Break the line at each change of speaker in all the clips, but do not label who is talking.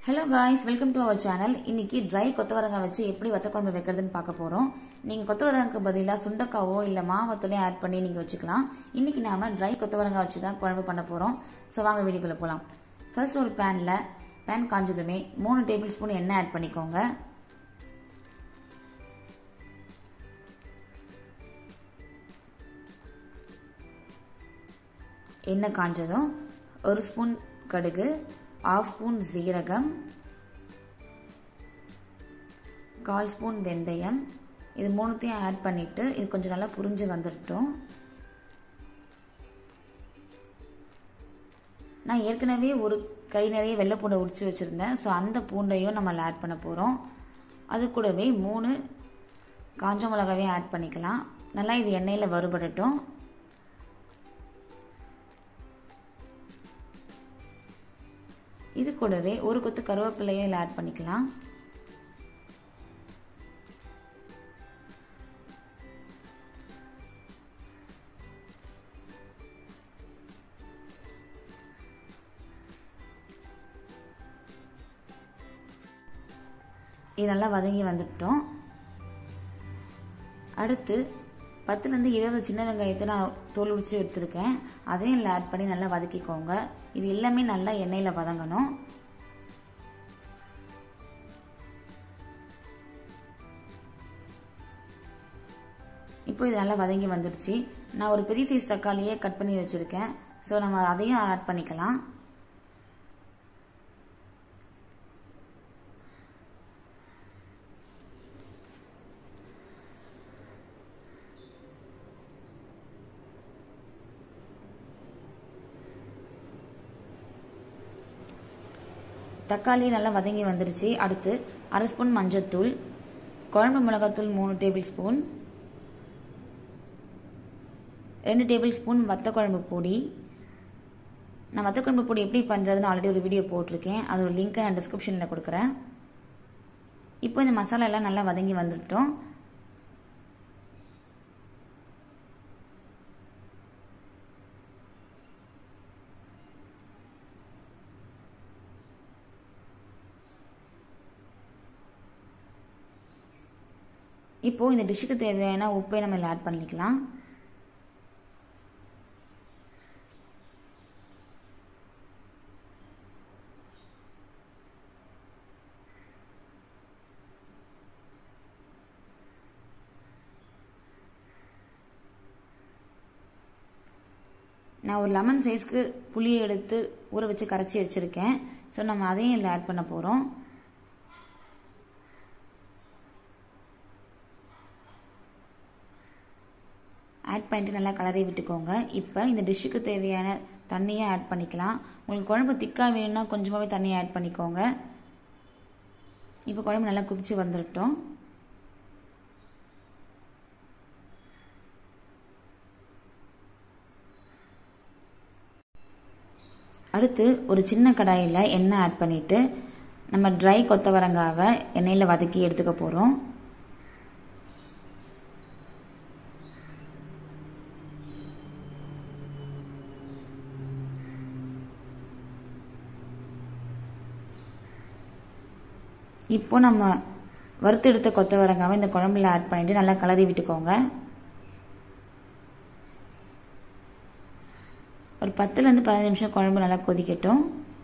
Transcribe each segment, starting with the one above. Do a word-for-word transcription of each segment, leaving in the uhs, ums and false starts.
Hello guys, welcome to our channel. இன்னைக்கு dry கொத்தவரங்காய் வச்சு எப்படி வத்த குழம்பு வைக்கிறதுன்னு பார்க்க போறோம். நீங்க கொத்தவரங்காய்க்கு பதிலா சுண்டக்காவோ இல்ல மாவத்தலையோ ஆட் பண்ணி நீங்க வச்சுக்கலாம். இன்னைக்கு நாம dry கொத்தவரங்காய் வச்சு தான் குழம்பு பண்ண போறோம். சோ வாங்க வீடியோக்குள்ள போலாம். ஃபர்ஸ்ட் ஒரு panல pan காஞ்சதுமே மூணு டேபிள்ஸ்பூன் எண்ணெய் ஆட் பண்ணிக்கோங்க. எண்ணெய் காஞ்சதும் ஒரு ஸ்பூன் கடுகு, half ஸ்பூன் சீரகம், கால் ஸ்பூன் வெந்தயம், இது மூணுத்தையும் ஆட் பண்ணிட்டு இது கொஞ்சம் நல்லா புரிஞ்சு வந்துட்டோம். நான் ஏற்கனவே ஒரு கை நிறைய வெள்ளை பூண்டை உரிச்சு வச்சிருந்தேன். ஸோ அந்த பூண்டையும் நம்ம ஆட் பண்ண போறோம். அது கூடவே மூணு காஞ்ச மிளகாவையும் ஆட் பண்ணிக்கலாம். நல்லா இது எண்ணெயில வறுபடட்டும். இது கூடவே ஒரு கொத்து கருவேப்பிலையை ஆட் பண்ணிக்கலாம். இது நல்லா வதங்கி வந்துட்டோம். அடுத்து பத்துல இருந்து இருபது சின்ன வெங்காயத்தை நான் தோல் உரிச்சு எடுத்திருக்கேன். அதையும் ஆட் பண்ணி நல்லா வதக்கிக்கோங்க. இது எல்லாமே நல்லா எண்ணெயில வதங்கணும். இப்போ இது நல்லா வதங்கி வந்துருச்சு. நான் ஒரு பெரிய சைஸ் தக்காளியே கட் பண்ணி வச்சிருக்கேன். ஸோ நம்ம அதையும் ஆட் பண்ணிக்கலாம். தக்காளி நல்லா வதங்கி வந்துருச்சு. அடுத்து அரை ஸ்பூன் மஞ்சத்தூள், குழம்பு மிளகாத்தூள் மூணு டேபிள் ஸ்பூன், ரெண்டு டேபிள் ஸ்பூன் வத்த குழம்பு பொடி. நான் வத்த குழம்பு பொடி எப்படி பண்ணுறதுன்னு ஆல்ரெடி ஒரு வீடியோ போட்டிருக்கேன். அதோட லிங்க்கை நான் டிஸ்கிரிப்ஷனில் கொடுக்குறேன். இப்போ இந்த மசாலா எல்லாம் நல்லா வதங்கி வந்துட்டோம். இப்போ இந்த டிஷ்ஷுக்கு தேவையான உப்பை நம்ம இதில் ஆட் பண்ணிக்கலாம். நான் ஒரு லெமன் சைஸ்க்கு புளியை எடுத்து ஊற வச்சு கரைச்சி வச்சிருக்கேன். ஸோ நம்ம அதையும் இதில் ஆட் பண்ண போகிறோம். ஆட் பண்ணிட்டு நல்லா கலரி விட்டுக்கோங்க. இப்போ இந்த டிஷ்ஷுக்கு தேவையான தண்ணியை ஆட் பண்ணிக்கலாம். உங்களுக்கு குழம்பு திக்கா வேணும்னா கொஞ்சமாகவே தண்ணியை ஆட் பண்ணிக்கோங்க. இப்போ குழம்பு நல்லா குதிச்சு வந்துட்டோம். அடுத்து ஒரு சின்ன கடாயில் எண்ணெய் ஆட் பண்ணிட்டு நம்ம ட்ரை கொத்தவரங்காவை எண்ணெயில் வதக்கி எடுத்துக்க போகிறோம். இப்போ நம்ம வறுத்தெடுத்த கொத்தவரங்காவை இந்த குழம்புல ஆட் பண்ணிட்டு நல்லா கலரி விட்டுக்கோங்க. ஒரு பத்துல இருந்து பதினஞ்சு நிமிஷம் குழம்பு நல்லா கொதிக்கட்டும்.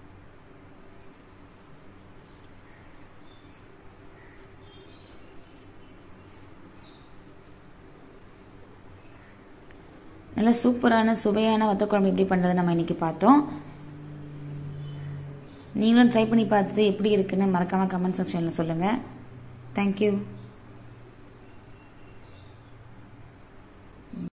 நல்லா சூப்பரான சுவையான வத்த குழம்பு எப்படி பண்றது நம்ம இன்னைக்கு பார்த்தோம். நீங்களும் ட்ரை பண்ணி பார்த்துட்டு எப்படி இருக்குன்னு மறக்காம கமெண்ட் செக்ஷன்ல சொல்லுங்க. தேங்க்யூ.